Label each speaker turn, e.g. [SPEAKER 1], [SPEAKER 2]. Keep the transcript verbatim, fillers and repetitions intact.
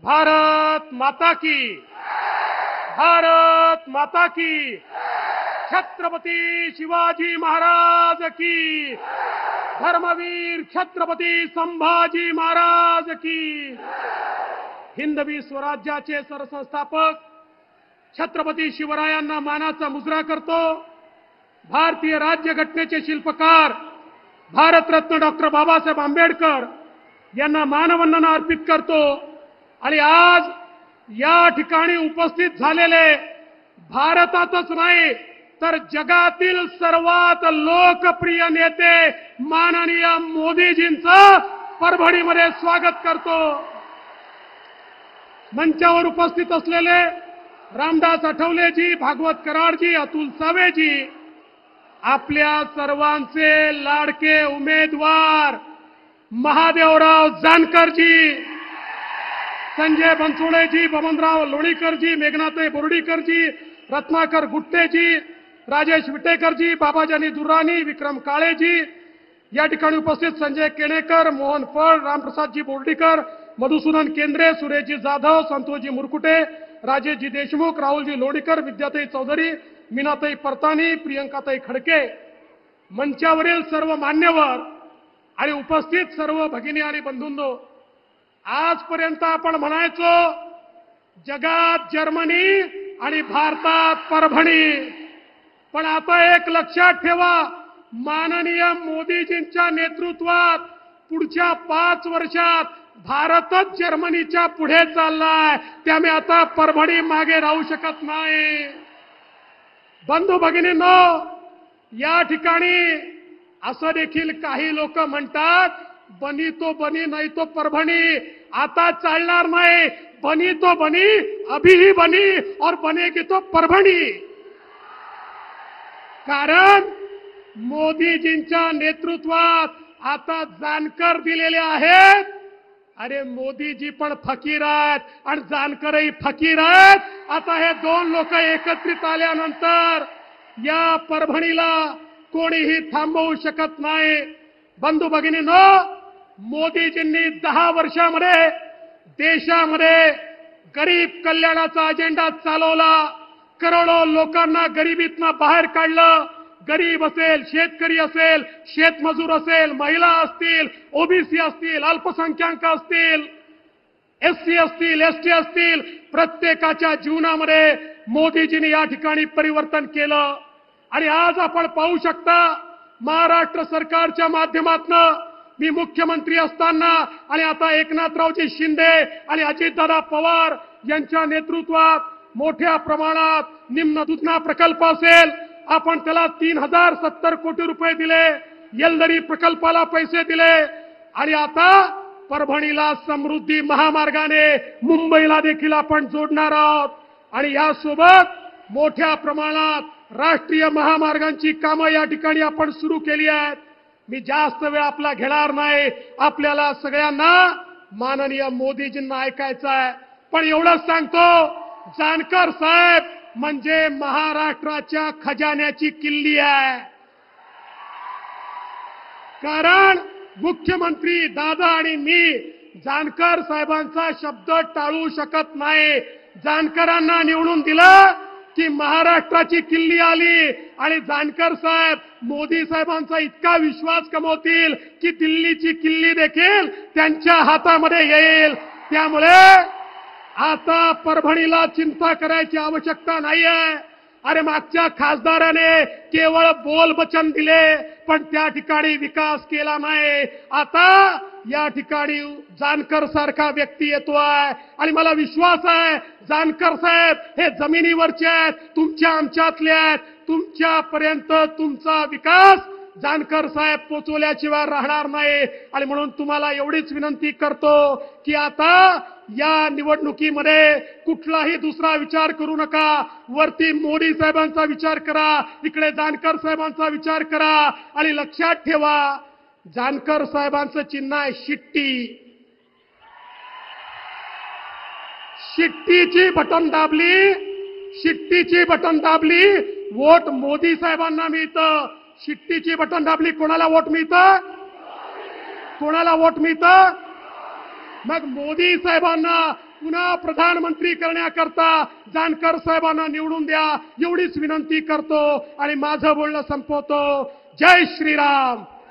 [SPEAKER 1] भारत माता की, भारत माता की, छत्रपती शिवाजी महाराज की, धर्मवीर छत्रपती संभाजी महाराज की। हिंदवी स्वराज्याचे सरसंस्थापक छत्रपती शिवरायांना मानाचा मुजरा करतो। भारतीय राज्यघटनेचे शिल्पकार भारतरत्न डॉक्टर बाबासाहेब आंबेडकर यांना मानवंदना अर्पित करतो। आणि आज या ठिकाणी उपस्थित झालेले भारतातच नाही तर जगातील सर्वात लोकप्रिय नेते माननीय मोदीजींचं परभणीमध्ये स्वागत करतो। मंचावर उपस्थित असलेले रामदास आठवलेजी, भागवत कराडजी, अतुल सावेजी, आपल्या सर्वांचे लाडके उमेदवार महादेवराव जानकरजी, संजय बनसोडेजी, बबनराव लोणीकरजी, मेघनाताई बोर्डीकरजी, रत्नाकर गुट्टेजी, राजेश विटेकरजी, बाबाजानी दुर्राणी, विक्रम काळेजी, या ठिकाणी उपस्थित संजय केणेकर, मोहन फळ, रामप्रसादजी बोर्डीकर, मधुसूदन केंद्रे, सुरेशजी जाधव, संतोषजी मुरकुटे, राजेशजी देशमुख, राहुलजी लोणीकर, विद्याताई चौधरी, मीनाताई परतानी, प्रियंकाताई खडके, मंचावरील सर्व मान्यवर आणि उपस्थित सर्व भगिनी आणि बंधूंनो, आजपर्यंत आपण म्हणायचो जगात जर्मनी आणि भारतात परभणी, पण आता एक लक्षात ठेवा, माननीय मोदीजींच्या नेतृत्वात पुढच्या पाच वर्षात भारतच जर्मनीच्या पुढे चाललाय, त्यामुळे आता परभणी मागे राहू शकत नाही। बंधू भगिनींनो, या ठिकाणी असं देखील काही लोक म्हणतात बनी तो बनी नाही तो परभणी, आता चालणार नाही, बनी तो बनी, अभी ही बनी और बनेगी तो परभणी। कारण मोदीजींच्या नेतृत्वात आता जानकर दिलेले आहेत। अरे मोदीजी पण फकीर आहेत आणि जानकरही फकीर आहेत। आता हे दोन लोक एकत्रित आल्यानंतर या परभणीला कोणीही थांबवू शकत नाही। बंधू भगिनींनो, मोदीजींनी दहा वर्षामध्ये देशामध्ये गरीब कल्याणाचा अजेंडा चालवला, करोडो लोकांना गरिबीतनं बाहेर काढलं। गरीब असेल, शेतकरी असेल, शेतमजूर असेल, महिला असतील, ओबीसी असतील, अल्पसंख्याक असतील, एससी असतील, एसटी असतील, प्रत्येकाच्या जीवनामध्ये मोदीजींनी या ठिकाणी परिवर्तन केलं। आणि आज आपण पाहू शकता महाराष्ट्र सरकारच्या माध्यमातून मी मुख्यमंत्री असताना आणि आता एकनाथरावजी शिंदे आणि अजितदादा पवार यांच्या नेतृत्वात मोठ्या प्रमाणात निम्न दुधना प्रकल्प असेल, आपण त्याला तीन हजार सत्तर कोटी रुपये दिले, येलदरी प्रकल्पाला पैसे दिले आणि आता परभणीला समृद्धी महामार्गाने मुंबईला देखील आपण जोडणार आहोत। आणि यासोबत मोठ्या प्रमाणात राष्ट्रीय महामार्गांची कामं या ठिकाणी आपण सुरू केली आहेत। मी जास्त वेळ आपला घेणार नाही, आपल्याला सगळ्यांना माननीय मोदीजींना ऐकायचं आहे, पण एवढंच सांगतो, जानकर साहेब म्हणजे महाराष्ट्राच्या खजान्याची किल्ली आहे। कारण मुख्यमंत्री दादा आणि मी जानकर साहेबांचा शब्द टाळू शकत नाही। जानकरांना निवडून दिलं की महाराष्ट्राची किल्ली आली आणि जानकर साहेब मोदी साहेबांचा इतका विश्वास कमवतील की दिल्लीची किल्ली देखील त्यांच्या हातामध्ये येईल। त्यामुळे आता परभणीला चिंता करायची आवश्यकता नाहीये। अरे मागच्या खासदाराने केवळ बोलबचन दिले पण त्या ठिकाणी विकास केला नाही। आता या ठिकाणी जानकर सारखा व्यक्ती येतोय आणि मला विश्वास आहे जानकर साहेब हे जमिनीवरचे आहेत, तुमच्या आमच्यातले आहेत, तुमच्यापर्यंत तुमचा विकास जानकर साहेब पोचवल्याशिवाय राहणार नाही। आणि म्हणून तुम्हाला एवढीच विनंती करतो की आता या निवडणुकीमध्ये कुठलाही दुसरा विचार करू नका, वरती मोदी साहेबांचा विचार करा, इकडे जानकर साहेबांचा विचार करा आणि लक्षात ठेवा जानकर साहेबांचं चिन्ह आहे शिट्टी। शिट्टीची बटन दाबली, शिट्टीची बटन दाबली वोट मोदी साहेबांना मिळतं। शिट्टीची बटन दाबली कोणाला वोट मिळतं? कोणाला वोट मिळतं? मग मोदी साहेबांना पुन्हा प्रधानमंत्री करण्याकरता जानकर साहेबांना निवडून द्या एवढीच विनंती करतो आणि माझं बोलणं संपवतो. जय श्रीराम.